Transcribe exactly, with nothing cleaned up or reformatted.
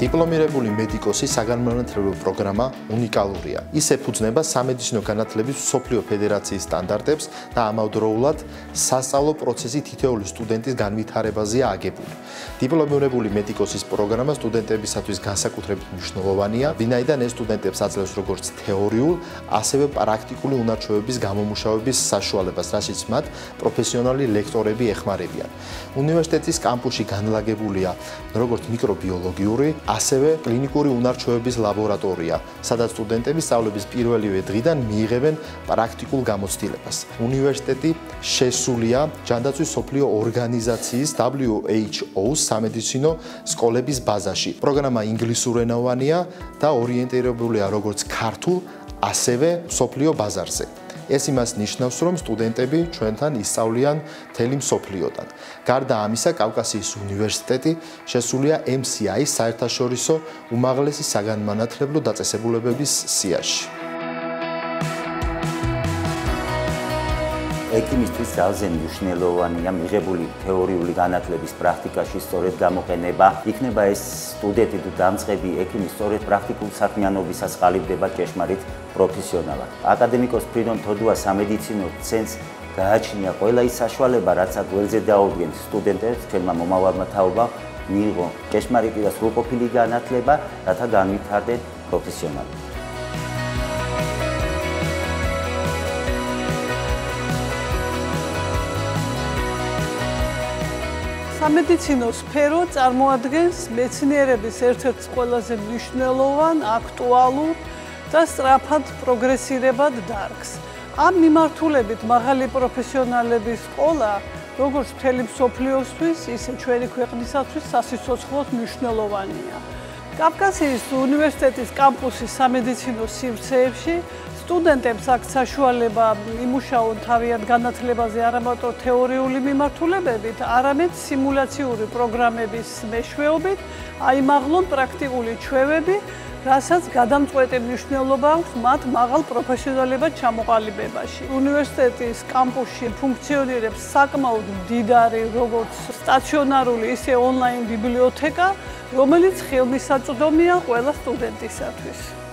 დიპლომირებული მედიკოსის საგანმანათლებლო პროგრამა უნიკალურია. ის ეფუძნება სამედიცინო განათლების მსოფლიო ფედერაციის სტანდარტებს და ამავდროულად სასწავლო პროცესი თითოეული სტუდენტის განვითარებაზეა აგებული. დიპლომირებული მედიკოსის პროგრამა სტუდენტებისათვის განსაკუთრებით მნიშვნელოვანია, ვინაიდან ეს სტუდენტებს აძლევს როგორც თეორიულ, ასევე პრაქტიკული უნარჩვევების გამომუშავების საშუალებას, რაშიც მათ პროფესიონალი ლექტორები ეხმარებიან. უნივერსიტეტის კამპუსში განლაგებულია როგორც მიკრობიოლოგიური, ასევე კლინიკური უნარჩვევების ლაბორატორია, სადაც სტუდენტები სწავლების პირველივე დღიდან მიიღებენ პრაქტიკულ გამოცდილებას. უნივერსიტეტი შესულია ჯანდაცვის მსოფლიო ორგანიზაციის W H O-ს სამედიცინო სკოლების ბაზაში. პროგრამა ინგლისურენოვანია და ორიენტირებულია როგორც ქართულ, ასევე მსოფლიო ბაზარზე. ეს იმას ნიშნავს, რომ სტუდენტები ჩვენთან ისწავლიან მთელი მსოფლიოდან. გარდა ამისა, კავკასიის უნივერსიტეტი შესულია M C I-ის საერთაშორისო უმაღლესი საგანმანათლებლო დაწესებულებების სიაში. ექიმისთვის ძალზე მნიშვნელოვანია მიღებული თეორიული განათლების პრაქტიკაში სწორედ გამოყენება. იქნება ეს სტუდენტი თუ დამწყები ექიმი სწორედ პრაქტიკულ საქმიანობისას ყალიბდება ჭეშმარიტ პროფესიონალად. აკადემიკოს ფრიდონ თოდუა სამედიცინო ცენტრს გააჩნია ყველა ის საშუალება, რაც გველზე დაუდგენს სტუდენტებს, ჩვენმა მომავალმა თაობამ მიიღო ჭეშმარიტი და სრულყოფილი განათლება, რათა განვითარდნენ პროფესიონალად. სამედიცინო სფერო წარმოადგენს მეცნიერების ერთ-ერთ ყველაზე მნიშვნელოვან, აქტუალურ და სწრაფად პროგრესირებად დარგს. ამ მიმართულებით მაღალი პროფესიონალების სკოლა, როგორც მთელი მსოფლიოსთვის, ისე ჩვენი ქვეყნისათვის სასიცოცხლოდ მნიშვნელოვანია. კავკასიის უნივერსიტეტის კამპუსის სამედიცინო სივრცეებში სტუდენტებს აქვს საშუალება იმუშაონ თავიანთ განათლებაზე არამარტო თეორიული მიმართულებებით, არამედ სიმულაციური პროგრამების მეშვეობით აიმაღლონ პრაქტიკული ჩვევები, რასაც გადამწყვეტი მნიშვნელობა აქვს მათ მაღალ პროფესიონალებად ჩამოყალიბებაში. უნივერსიტეტის კამპუსში ფუნქციონირებს საკმაოდ მდიდარი როგორც სტაციონარული, ისე ონლაინ ბიბლიოთეკა, რომელიც ხელმისაწვდომია ყველა სტუდენტისათვის.